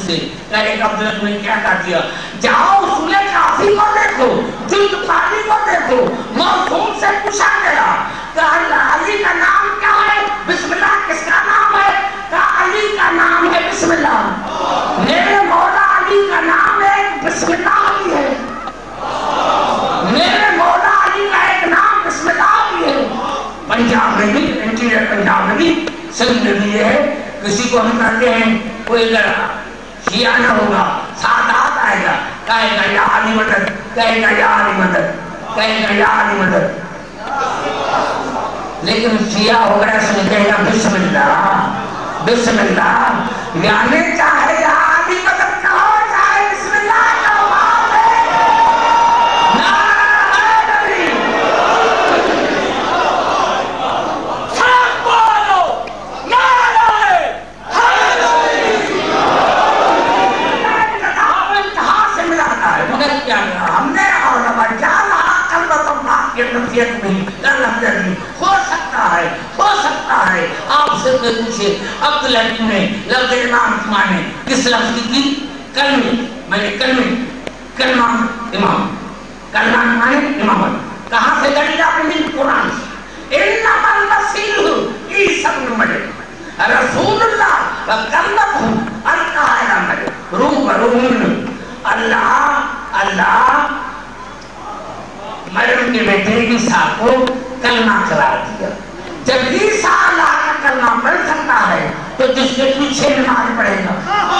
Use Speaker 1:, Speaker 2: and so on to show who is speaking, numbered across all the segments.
Speaker 1: سے ایک عبداللہ تمہیں کیا کہا دیا؟ جاؤ سولہ کافی کو دیکھو، جلد پانی کو دیکھو، موسوم سے پوچھا گیا کہا علی کا نام کیا ہے؟ بسم اللہ کس کا نام ہے؟ کہا علی کا نام ہے بسم اللہ، میرے مولا علی کا نام ہے بسم اللہ علی ہے، میرے مولا علی کا ایک نام بسم اللہ علی ہے۔ پنجاب میں بھی انٹیریئر پنجاب میں بھی سندھ میں بھی یہ ہے، کسی کو ہم کہتے ہیں کوئی شیعہ نہ ہوگا سادات آئے گا کہے گا یا علی مدد، کہے گا یا علی مدد، کہے گا یا علی مدد، لیکن شیعہ ہو گیا اس نے کہے گا بسم اللہ بسم اللہ، یعنی چاہے یا علی مدد کا ہو چاہے بسم اللہ کا ہو ہو سکتا ہے آپ سے کوئی پوچھے عبداللہ نے لفظ امام مانے کس لفظ کی کلمے، میں نے کلمہ امام، کلمہ مانے امامت، کہاں سے دلیل آپ نے قرآن سے انما المسیح عیسی ابن مریم رسول اللہ وکلمہ القاء الی مریم، روح اللہ مریم کے بیٹے عیسیٰ کو کلمہ قرار دیا۔ جب عیسیٰ اللہ کا کلمہ پڑھ سکتا ہے تو جس کے پیچھے نماز پڑھے گا،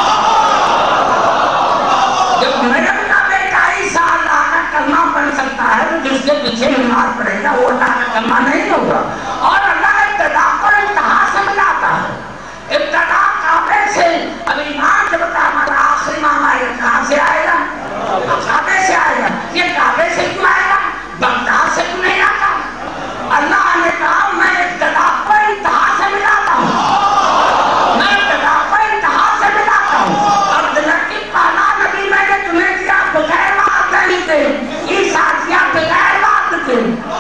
Speaker 1: جب مریم کا بیٹا عیسیٰ اللہ کا کلمہ پڑھ سکتا ہے تو جس کے پیچھے نماز پڑھے گا وہ اللہ کا کلمہ نہیں ہوگا۔ اور اللہ ابتدا کو انتہا سے ملاتا ہے، ابتدا کعبے سے، اب ایمان سے بتا ہمارا آخری امام آئے گا کہاں سے آئے گا؟ کعبے سے آئے گا، یہ کعبے سے کیوں آئے گا؟ بغداد سے کیوں نہیں آتا؟ اللہ نے کہا میں ابتدا کو انتہا سے ملاتا ہوں، میں ابتدا کو انتہا سے ملاتا ہوں۔ عبداللہ کی پہلا نبی میں نے تمہیں دیا بغیر وعد نہیں تھے، عیسیٰ دیا بغیر وعد تھے۔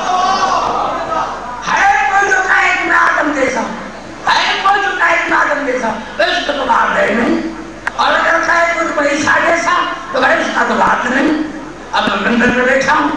Speaker 1: ہے کوئی جو کہے کہ میں آدم جیسا، ہے کوئی جو کہے کہ میں آدم جیسا، اس کو تو بات ہے نہیں، اور اگر کہے کوئی عیسیٰ جیسا تو بھائی اس کا تو بات نہیں۔ اب میں مندر میں بیٹھا ہوں،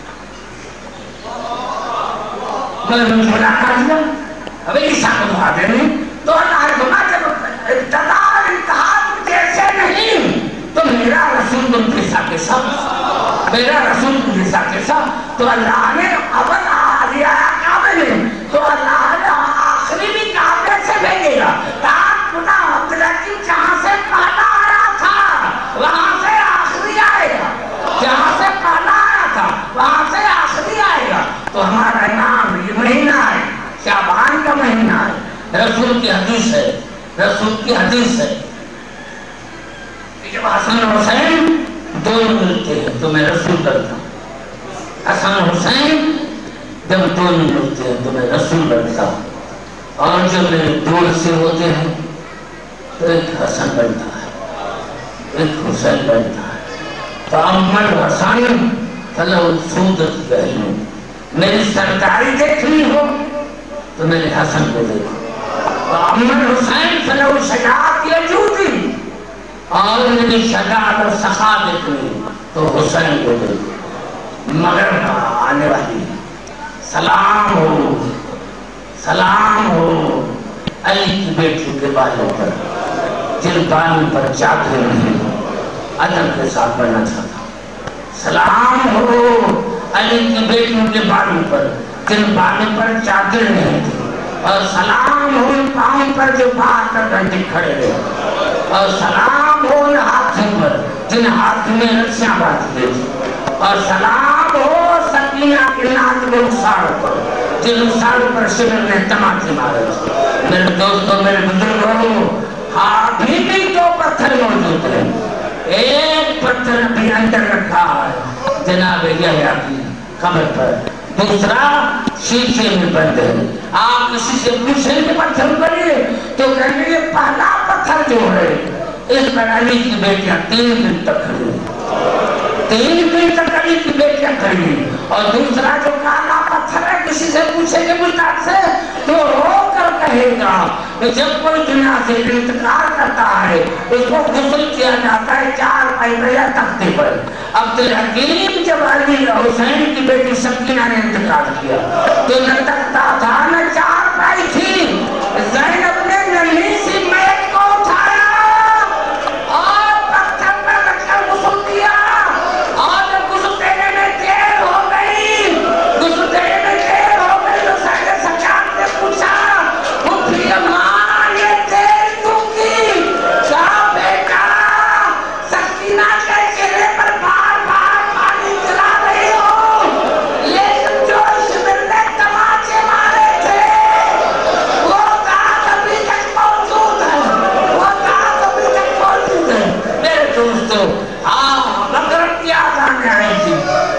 Speaker 1: میں ملاقات دیا، اب عیسیٰ کو بات ہے نہیں، تو اللہ نے فرمایا جب ابتدا انتہا جیسے نہیں تو میرا رسول تم جیسا کیسا، میرا رسول تم جیسا کیسا، تو اللہ نے اول آدھی آیا کعبے میں، تو اللہ نے آخری بھی کعبے سے بھیجے گا، تاکہ خدا عبداللہ کی جہاں سے پہلا آیا تھا وہاں سے آخری آئے گا، جہاں سے پہلا آیا تھا وہاں سے آخری آئے گا۔ تو ہمارا نام یہ مہینہ ہے، شعبان کا مہینہ ہے، رسول کی حدیث ہے، رسول کی حدیث ہے کہ جب حسن حسین دونوں ملتے ہیں تو میں رسول کرتا ہوں، حسن حسین جب دونوں ملتے ہیں تو میں رسول کرتا ہوں، اور جب میرے دور سے ہوتے ہیں تو ایک حسن بنتا ہے ایک حسین بنتا ہے۔ فَأَمَّا الْحَسَنُ فَلَهُ السُّودَةُ بِعَيْنِهِ، میری سرداری دیکھنی ہو تو میرے حسن کو دیکھو، وَأَمَّا الْحُسَيْنُ فَلَهُ الشَّجَاعَةُ وَالْجُودُ، اور میری شجاعت اور سخا دیکھنی تو حسین کو دیکھو۔ مغرب آنے والی سلام ہو علی کی بیٹی کے بالوں پر، جن بالوں پر چاکر نہیں، ادب کے ساتھ بڑھنا چاہتا ہوں۔ سلام ہو علی کی بیٹیوں کے بالوں پر جن بالوں پر چادر نہیں تھی، اور سلام ہو ان پاؤں پر جو باہر کر گھنٹے کھڑے رہے، اور سلام ہو ان ہاتھوں پر جن ہاتھ میں رسیاں باندھی گئی تھی، اور سلام ہو سکینہ کے ناک میں رخسار پر جن رخسار پر شمر نے تماچے مارے تھے۔ میرے دوستوں، میرے بزرگوں، ابھی بھی دو پتھر موجود ہیں، ایک پتھر ابھی اندر رکھا ہے جناب یحییٰ کی قبر پر، دوسرا شیشے میں بند ہے۔ آپ کسی سے پوچھیں کہ پتھر پڑیے تو کہیں گے یہ پہلا پتھر جو ہے اس پر علی کی بیٹیاں 3 دن تک کھڑی، 3 دن تک علی کی بیٹیاں کھڑی، اور دوسرا جو کالا پتھر پتھر ہے کسی سے پوچھے کہ ملتاج سے تو رو کر کہے گا کہ جب کوئی دنیا سے انتقال کرتا ہے اس کو غسل کیا جاتا ہے 4 پائے یا تختے پر. عبدالحکیم جب علی حسین کی بیٹی سکینہ نے انتقال کیا تو نہ تختہ تھا نہ 4 پائی تھی. زینب نے ننھی سی میت کو اٹھایا اور پتھر پر رکھ کر غسل دیا اور جب غسل دینے میں دیر ہو گئی تو سید سجاد نے پوچھا مفتی اماں یہ دیر کیوں کی؟ کہا بیٹا سکینہ کے چہرے پر بار بار پانی چلا رہی ہو لیکن جو شبر نے تماچے مارے تھے وہ داغ ابھی تک موجود ہے میرے دوستو. مغرب کی آزانیں آئی تھی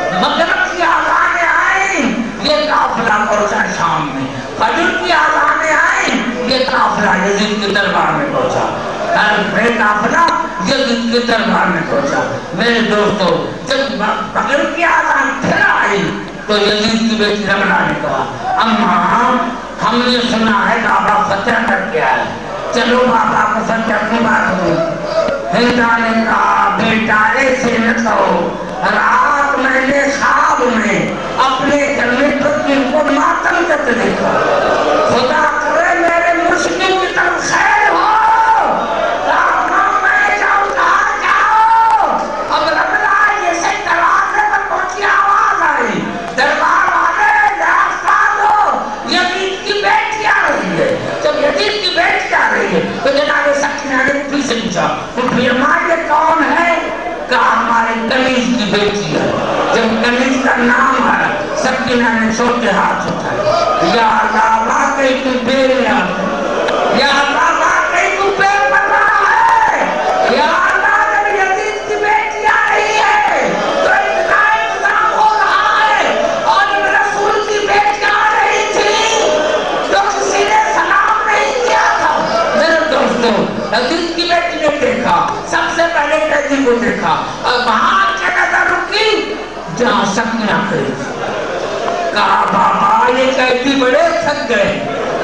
Speaker 1: یہ قافلہ پہنچا شام میں. فجر کی آزانیں آئیں یہ قافلہ یزید کے دربار میں پہنچا. پھر قافلہ یزید کے دربار میں پہنچا. میرے دوستو جب فجر کی آزان پھر آئی تو یزید کی بیٹی رملہ نے کہا اماں ہم نے سنا ہے بابا فتح کر کے آئے چلو بابا کو فتح کی بات ہو. ہندا نے کہا بیٹا ایسے نہ کہو رات میں نے خواب میں اپنے جلوے پتنی کو ماتم کرتے دیکھا. خدا کرے میرے مشکل کی طرف خیر ہو. کہا میں جاؤں کہاں جاؤ. اب رملہ جیسے دروازے پر پہنچی آواز آئی دربار والے راستہ دو یزید کی بیٹی آ رہی ہے. جب یزید کی بیٹی آ رہی ہے تو جناب سکینہ نے پھر سے پوچھا پھر یہ کون ہے؟ کہا ہمارے کنیز کی بیٹی ہے. جب کنیز کا نام آیا سکینہ نے چھوٹے ہاتھ اٹھائے یا اللہ واقعی تو بے یاد ہے یا اللہ واقعی تو بے پرواہ ہے یا اللہ جب یزید کی بیٹی آ رہی ہے تو اتنا انتظام ہو رہا ہے اور جب رسول کی بیٹی آ رہی تھی تو کسی نے سلام نہیں کیا تھا. میرے دوستو یزید کی بیٹی نے دیکھا سب سے پہلے قیدی کو دیکھا اور وہاں کے نظر رکی جہاں سکینہ کھڑی تھی. کہا بابا یہ قیدی بڑے تھک گئے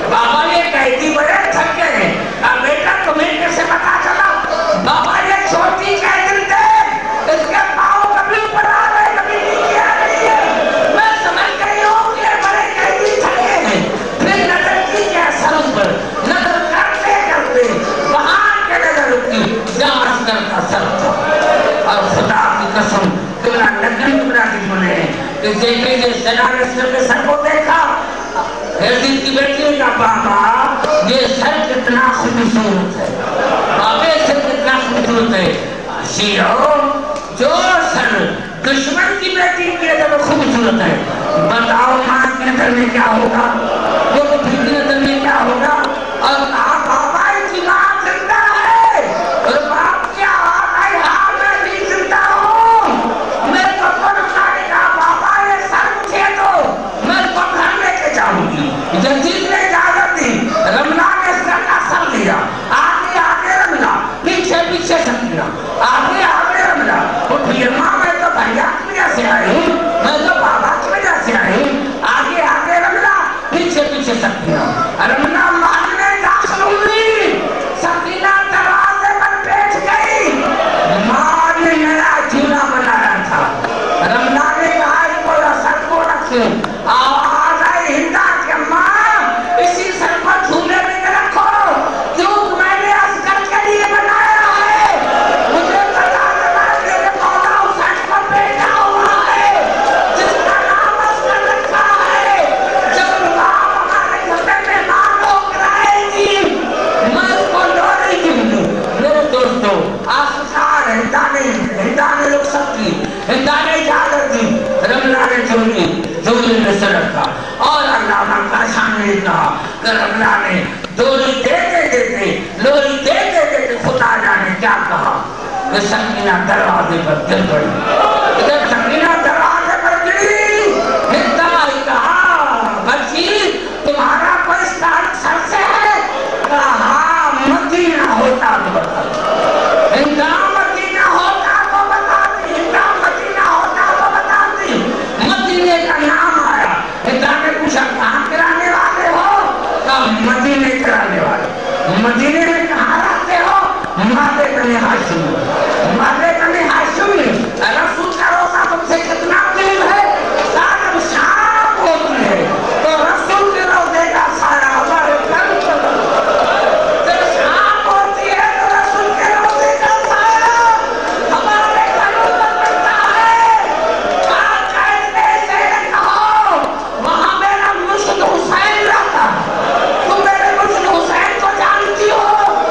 Speaker 1: کہا بیٹا تمہیں کیسے پتا چلا؟ بابا یہ چھوٹی قیدی تھے اس کے پاؤں کبھی اوپر آ رہے کبھی نیچے آ رہی ہے. میں سمجھ گئی ہوں کہ بڑے قیدی تھکے ہیں. پھر نظر کی کیا سر پر نظر کرتے وہاں کے نظر رکی جہاں عسکر کا سر تھا. اور خدا کی قسم تمہارا لگن تمہارا کی بولے کہ دیکھے جو سجاد عسکر کے سر کو دیکھا یزید کی بیٹی کا بابا یہ سر کتنا خوبصورت ہے بابے سر کتنا خوبصورت ہے. شیعو جو سر دشمن کی بیٹی کے نظر خوبصورت ہے بتاؤ ماں کے نظر میں کیا ہوگا وہ تو پھر کی نظر میں کیا ہوگا. اور کہا بابا اس کی ماں زندہ ہے. اور باپ کیا آتا ہے ہاں میں بھی زندہ ہوں. میں تو رملہ نے کہا بابا یہ سر مجھے دو میں تو گھر لے کے جاؤں گی. یزید نے اجازت دی. رملہ نے سر کا سر لیا آگے رملہ پیچھے سکینہ آگے رملہ. وہ پھر ماں میں تو بھیا کی وجہ سے آئی ہوں میں تو بابا کی وجہ سے آئی ہوں. آگے رملہ پیچھے سکینہ. رملہ محل میں داخل ہوئی سکینہ دروازے پر بیٹھ گئی. ماں نے نیا جھولا بنایا تھا. رملہ نے کہا اس کو سر کو رکھے. آواز آئی ہندا کہ ماں اسی سر کو جھولے میں رکھو کیوں میں نے عسکر کے لیے بنایا ہے. مجھے پتا چلا میرے مولا حسین کو بیٹا ہوا ہے جس کا نام عسکر رکھا ہے. جب اللہ ہمارے گھر میں مہمان ہو کر آئے گی میں اس کو لوڑی دوں گی. میرے دوستو آخرکار ہندا نے رخصت کی. ہندا نے اجازت دی. رملہ نے جھولی میں سے رکھا اور علامہ کاشان نے کہا کہ رملہ نے لوری دیتے خدا جانے کیا کہا کہ سکینہ دروازے پر گر پڑی. جب سکینہ دروازے پر گری ہندا نے کہا بچی تمہارا کوئی سر سے ہے؟ کہا مدینہ ہوتا تو بتا. ہندا مدینہ ہوتا تو بتا دی. ہندا مدینہ ہوتا تو بتا دی. مدینے کا نام آیا. ہندا مدینے میں کہاں رہتے ہو؟ مادے بنی ہاشم، مادے بنی ہاشم۔ رسول کا روزہ تم سے کتنا قریب ہے؟ سارا شام ہوتی ہے تو رسول کے روزے کا سایہ ہمارے گھر پر، جب شام ہوتی ہے تو رسول کے روزے کا سایہ ہمارے گھروں پر پڑتا ہے۔ باقاعدے سے کہو وہاں میرا مرشد حسین رہتا، تم میرے مرشد حسین کو جانتی ہو؟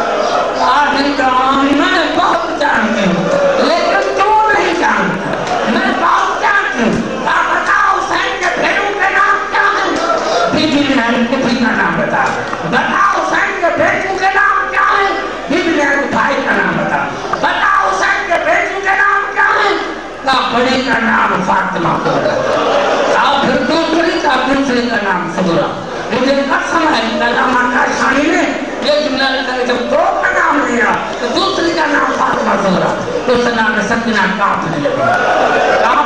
Speaker 1: میں بہت جانتی ہوں لیکن تو نہیں جانتا، میں بہت جانتی ہوں۔ آپ بتاؤ حسین کے بھیڑوں کے نام کیا ہیں؟ بیوی نے کفی کا نام بتا، بتاؤ حسین کے بیٹوں کے نام کیا ہیں؟ بیوی نے بھائی کا نام بتا، بتاؤ حسین کے بیٹوں کے نام کیا ہیں؟ بڑی کا نام فاطمہ کو بتا، اور پھر دوسری کا نام سغرا۔ مجھے قسم ہے علامہ کاشانی نے یہ جملہ لکھا کہ جب دو کا نام لیا تو دوسری کا نام فاطمہ سغرا، تو اس نام سکینہ کانپنے لگی۔